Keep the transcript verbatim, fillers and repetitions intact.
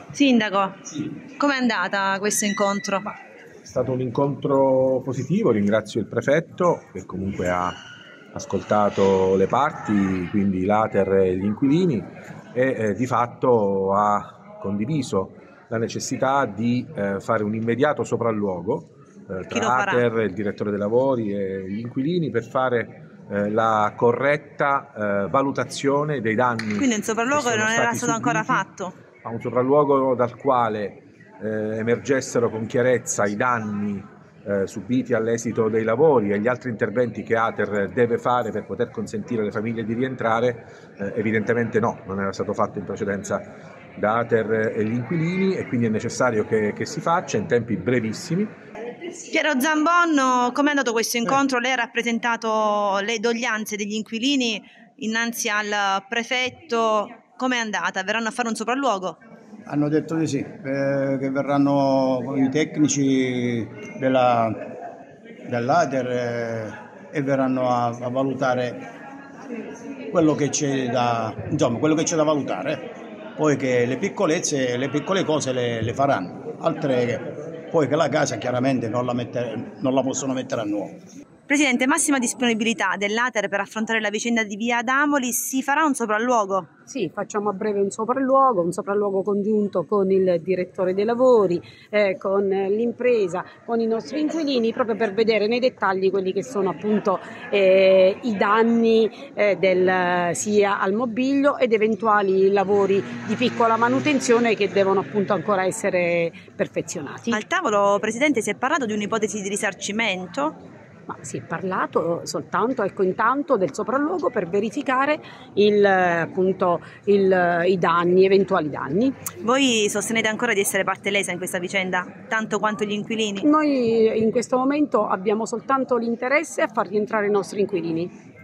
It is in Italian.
Sindaco, Sì. com'è andata questo incontro? È stato un incontro positivo, ringrazio il prefetto che comunque ha ascoltato le parti, quindi l'A T E R e gli inquilini, e eh, di fatto ha condiviso la necessità di eh, fare un immediato sopralluogo eh, Chi lo tra farà? A T E R, il direttore dei lavori e gli inquilini per fare eh, la corretta eh, valutazione dei danni Quindi un che sopralluogo sono non era stati stato ancora subiti, fatto. a un sopralluogo dal quale eh, emergessero con chiarezza i danni eh, subiti all'esito dei lavori e gli altri interventi che A T E R deve fare per poter consentire alle famiglie di rientrare. Eh, evidentemente no, non era stato fatto in precedenza da A T E R e gli inquilini, e quindi è necessario che, che si faccia in tempi brevissimi. Piero Zambon, com'è andato questo incontro? Lei ha rappresentato le doglianze degli inquilini innanzi al prefetto. Com'è andata? Verranno a fare un sopralluogo? Hanno detto di sì, eh, che verranno i tecnici della, dell'A T E R eh, e verranno a, a valutare quello che c'è da, insomma, quello che c'è da valutare. Poi che le piccolezze, le piccole cose le, le faranno, altre che, poi che la casa chiaramente non la, mette, non la possono mettere a nuovo. Presidente, massima disponibilità dell'A T E R per affrontare la vicenda di Via Adamoli, si farà un sopralluogo? Sì, facciamo a breve un sopralluogo, un sopralluogo congiunto con il direttore dei lavori, eh, con l'impresa, con i nostri inquilini, proprio per vedere nei dettagli quelli che sono appunto eh, i danni eh, del, sia al mobilio ed eventuali lavori di piccola manutenzione che devono appunto ancora essere perfezionati. Al tavolo, Presidente, si è parlato di un'ipotesi di risarcimento? Ma si è parlato soltanto, ecco, intanto del sopralluogo per verificare il, appunto, il, i danni, eventuali danni. Voi sostenete ancora di essere parte lesa in questa vicenda, tanto quanto gli inquilini? Noi in questo momento abbiamo soltanto l'interesse a far rientrare i nostri inquilini.